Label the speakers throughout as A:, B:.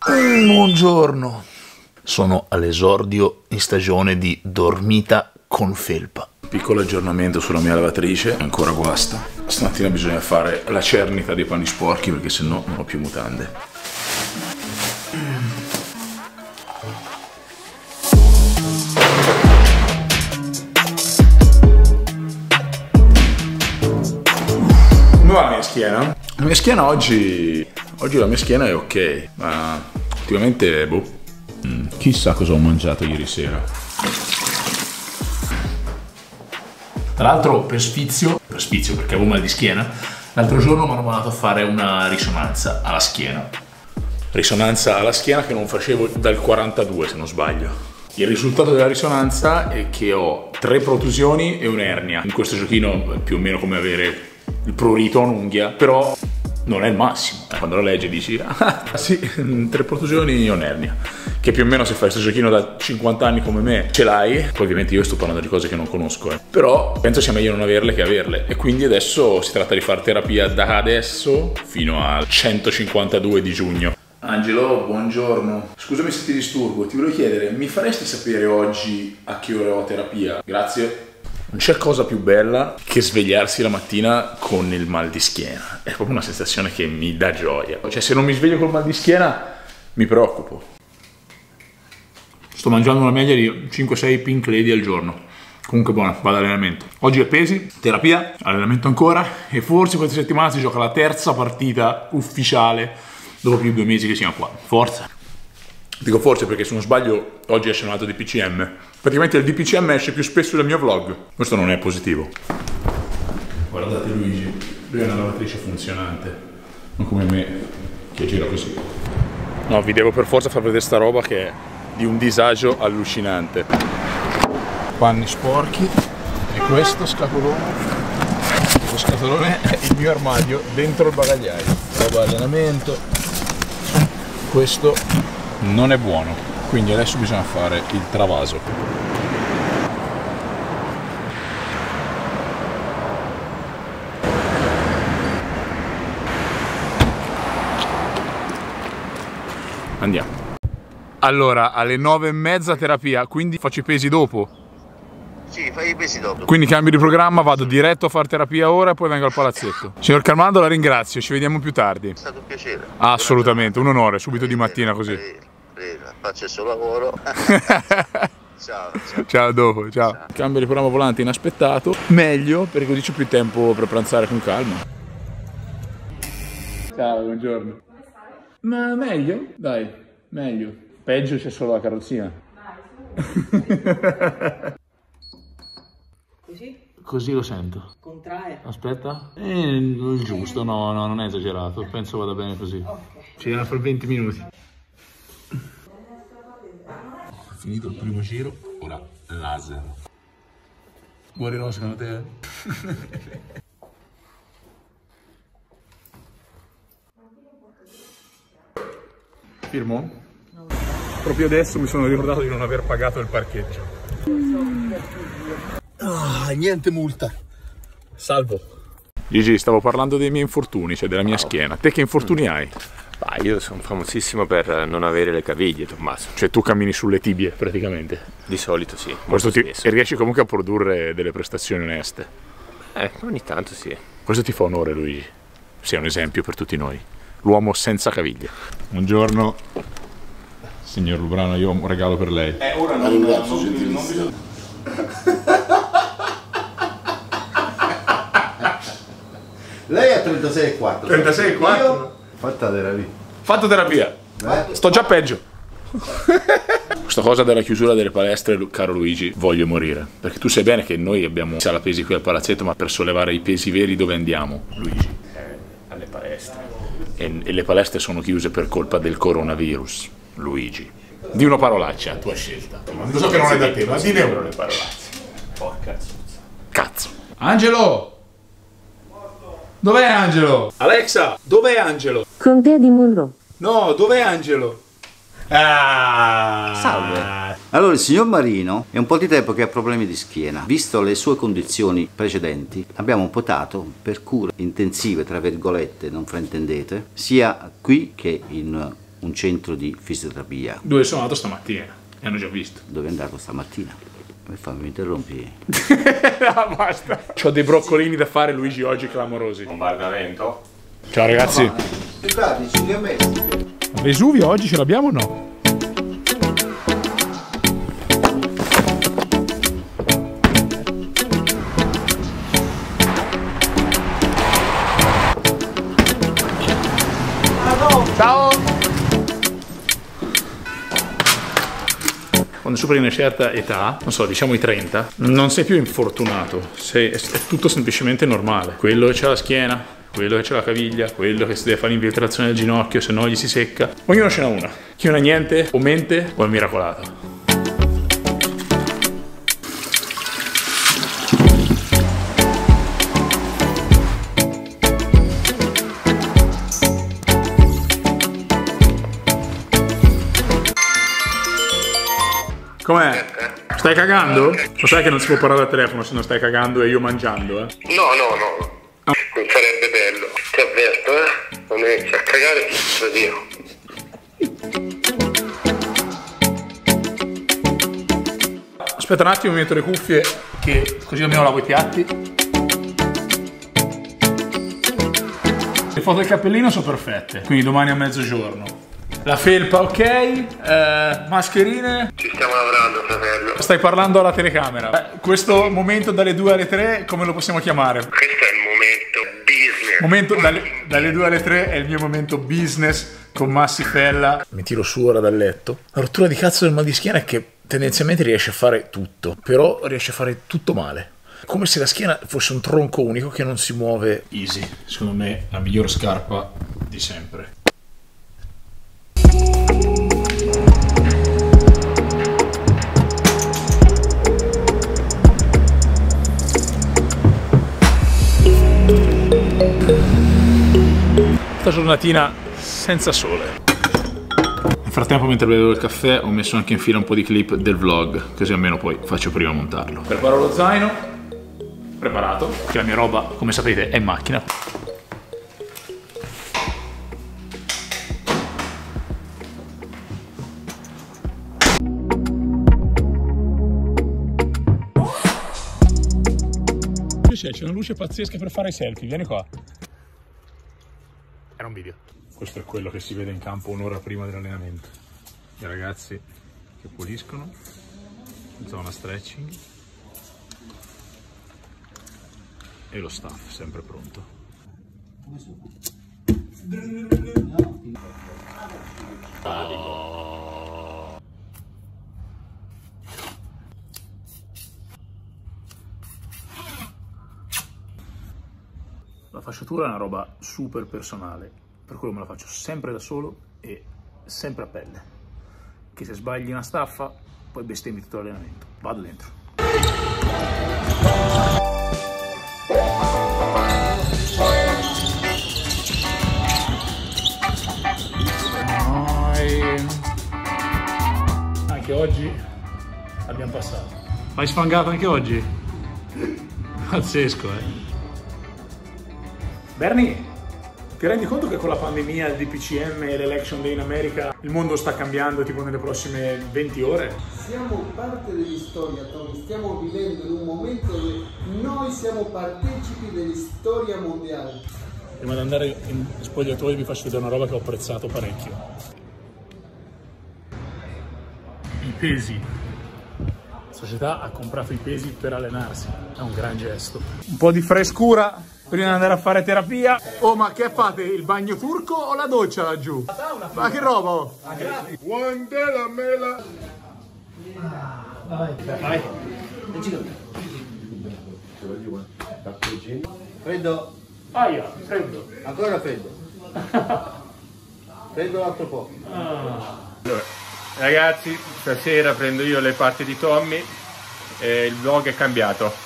A: Buongiorno. Sono all'esordio in stagione di dormita con felpa. Piccolo aggiornamento sulla mia lavatrice, ancora guasta. Stamattina bisogna fare la cernita dei panni sporchi perché sennò non ho più mutande. Come va la mia schiena? La mia schiena oggi la mia schiena è ok, ma ultimamente chissà cosa ho mangiato ieri sera. Tra l'altro per sfizio perché avevo mal di schiena, l'altro giorno mi hanno mandato a fare una risonanza alla schiena. Risonanza alla schiena che non facevo dal 42 se non sbaglio. Il risultato della risonanza è che ho 3 protusioni e un'ernia. In questo giochino è più o meno come avere il prurito a un'unghia, però non è il massimo. Quando lo leggi dici, ah sì, 3 protusioni e un'ernia. Che più o meno se fai questo giochino da 50 anni come me ce l'hai. Poi ovviamente io sto parlando di cose che non conosco, però penso sia meglio non averle che averle. E quindi adesso si tratta di fare terapia da adesso fino al 152 di giugno. Angelo, buongiorno. Scusami se ti disturbo, ti volevo chiedere, mi faresti sapere oggi a che ora ho terapia? Grazie. Non c'è cosa più bella che svegliarsi la mattina con il mal di schiena. È proprio una sensazione che mi dà gioia. Cioè, se non mi sveglio col mal di schiena, mi preoccupo. Sto mangiando una media di 5-6 Pink Lady al giorno. Comunque buona, vado all'allenamento. Oggi è pesi, terapia, allenamento ancora. E forse questa settimana si gioca la terza partita ufficiale dopo più di 2 mesi che siamo qua. Forza. Dico forse perché se non sbaglio oggi esce un altro DPCM. Praticamente il DPCM esce più spesso del mio vlog. Questo non è positivo. Guardate Luigi, lui è una lavatrice funzionante, non come me che gira così. No, vi devo per forza far vedere sta roba che è di un disagio allucinante. Panni sporchi e questo scatolone. Lo scatolone è il mio armadio dentro il bagagliaio. Roba allenamento. Questo non è buono, quindi adesso bisogna fare il travaso. Andiamo. Allora, alle 9:30 terapia, quindi faccio i pesi dopo?
B: Sì, fai i pesi dopo.
A: Quindi cambio di programma, vado diretto a fare terapia ora e poi vengo al palazzetto. Signor Calmando, la ringrazio, ci vediamo più tardi.
B: È stato un piacere.
A: Assolutamente, un onore, subito di mattina così.
B: Faccio il suo lavoro. Ciao.
A: Ciao, dopo, ciao. Cambio di programma volante inaspettato. Meglio, perché così c'è più tempo per pranzare con calma. Ciao, buongiorno. Ma meglio? Dai, meglio. Peggio c'è solo la carrozzina.
C: Così?
A: Così lo sento.
C: Contrae.
A: Aspetta. Il giusto, no, non è esagerato. Penso vada bene così.
C: Ok.
A: Ci viene fra 20 minuti. Finito il primo giro, ora laser. Morirò secondo te? Firmo? No. Proprio adesso mi sono ricordato di non aver pagato il parcheggio. Niente multa. Salvo. Gigi, stavo parlando dei miei infortuni, cioè della mia schiena. Te che infortuni hai?
D: Ah, io sono famosissimo per non avere le caviglie, Tommaso.
A: Cioè tu cammini sulle tibie praticamente?
D: Di solito sì,
A: Questo
D: molto spesso.
A: E riesci comunque a produrre delle prestazioni oneste?
D: Ogni tanto sì.
A: Questo ti fa onore, Luigi. Sei un esempio per tutti noi. L'uomo senza caviglie. Buongiorno. Signor Lubrano, io ho un regalo per lei.
B: Ora non bisogna.
E: Lei ha 36,4.
A: 36,4?
E: Fatta terapia.
A: Fatto terapia. Sto già peggio. Questa cosa della chiusura delle palestre, caro Luigi, voglio morire. Perché tu sai bene che noi abbiamo sala pesi qui al palazzetto, ma per sollevare i pesi veri dove andiamo, Luigi?
D: Alle palestre.
A: E le palestre sono chiuse per colpa del coronavirus, Luigi. Di una parolaccia a tua scelta. Lo so che non è da te, ma dine una le parolacce.
D: Porca
A: Cazzo. Angelo! Dov'è Angelo? Alexa, dov'è Angelo?
F: Contea di Monroe.
A: No, dov'è Angelo?
E: Salve. Allora, il signor Marino è un po' di tempo che ha problemi di schiena. Visto le sue condizioni precedenti, abbiamo optato per cure intensive, tra virgolette, non fraintendete, sia qui che in un centro di fisioterapia.
A: Dove sono andato stamattina e hanno già visto.
E: Dove è andato stamattina? Mi interrompi?
A: No, basta. C'ho dei broccolini da fare, Luigi, oggi clamorosi.
D: Bombardamento.
A: Ciao ragazzi.
E: Ci li ha messi.
A: Vesuvio oggi ce l'abbiamo o no? Ciao! Quando superi una certa età, non so, diciamo i 30, non sei più infortunato, è tutto semplicemente normale. Quello che c'ha la schiena, quello che c'ha la caviglia, quello che si deve fare l'infiltrazione del ginocchio, se no gli si secca. Ognuno ce n'ha una. Chi non ha niente, o mente o è miracolato. Com'è? Stai cagando? Lo sai che non si può parlare al telefono se non stai cagando e io mangiando, eh?
B: No. Non sarebbe bello. Ti avverto, Quando inizi a cagare ti Dio.
A: Aspetta un attimo, mi metto le cuffie che così almeno lavo i piatti. Le foto del cappellino sono perfette, quindi domani a mezzogiorno. La felpa ok, mascherine.
B: Ci stiamo lavorando, fratello.
A: Stai parlando alla telecamera. Questo momento dalle 2 alle 3 come lo possiamo chiamare?
B: Questo è il momento business.
A: Dalle 2 alle 3 è il mio momento business con Massi Fella. Mi tiro su ora dal letto. La rottura di cazzo del mal di schiena è che tendenzialmente riesce a fare tutto, però riesce a fare tutto male. Come se la schiena fosse un tronco unico che non si muove. Easy, secondo me la miglior scarpa di sempre. Questa giornatina senza sole. Nel frattempo, mentre bevevo il caffè, ho messo anche in fila un po' di clip del vlog, così almeno poi faccio prima a montarlo. Preparo lo zaino, preparato, che la mia roba, come sapete, è in macchina. C'è una luce pazzesca per fare i selfie, vieni qua. Era un video. Questo è quello che si vede in campo un'ora prima dell'allenamento. I ragazzi che puliscono, zona stretching e lo staff sempre pronto. La fasciatura è una roba super personale, per cui me la faccio sempre da solo e sempre a pelle. Che se sbagli una staffa, poi bestemmi tutto l'allenamento. Vado dentro. Anche oggi abbiamo passato. Hai sfangato anche oggi? Pazzesco, Bernie, ti rendi conto che con la pandemia, il DPCM e l'election day in America il mondo sta cambiando tipo nelle prossime 20 ore?
C: Siamo parte dell'istoria, Tony. Stiamo vivendo in un momento dove noi siamo partecipi dell'istoria mondiale.
A: Prima di andare in spogliatoio vi faccio vedere una roba che ho apprezzato parecchio. I pesi. La società ha comprato i pesi per allenarsi. È un gran gesto. Un po' di frescura prima di andare a fare terapia. Oh, ma che fate? Il bagno turco o la doccia laggiù? Ma che roba? Oh?
B: Wandela mela.
A: Vai.
E: Freddo,
A: Aia, freddo.
E: ancora freddo. Freddo l'altro po'.
D: Allora, ragazzi, stasera prendo io le parti di Tommy e il vlog è cambiato.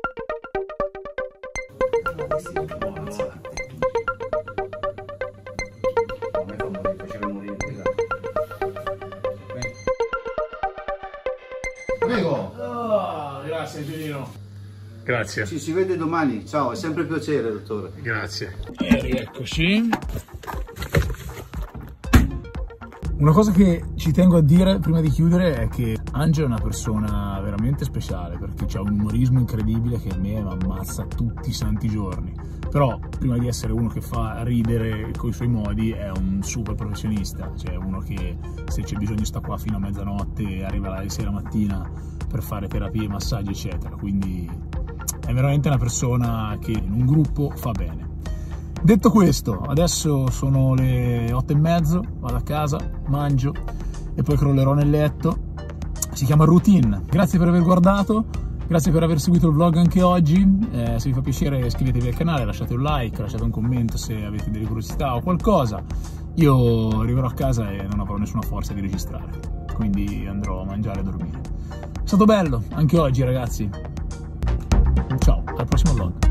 E: Prego.
A: Oh, grazie Angelino. Grazie.
E: Ci si vede domani. Ciao, è sempre un piacere, dottore.
A: Grazie. E rieccoci. Una cosa che ci tengo a dire prima di chiudere è che Angelo è una persona veramente speciale, perché ha un umorismo incredibile che a me ammazza tutti i santi giorni. Però prima di essere uno che fa ridere coi suoi modi è un super professionista, cioè uno che se c'è bisogno sta qua fino a mezzanotte e arriva alle 6 la mattina per fare terapie, massaggi eccetera, quindi è veramente una persona che in un gruppo fa bene. Detto questo, adesso sono le 8:30, vado a casa, mangio e poi crollerò nel letto. Si chiama routine. Grazie per aver guardato, grazie per aver seguito il vlog anche oggi. Se vi fa piacere iscrivetevi al canale, lasciate un like, lasciate un commento se avete delle curiosità o qualcosa. Io arriverò a casa e non avrò nessuna forza di registrare, quindi andrò a mangiare e a dormire. È stato bello anche oggi, ragazzi. Ciao, al prossimo vlog.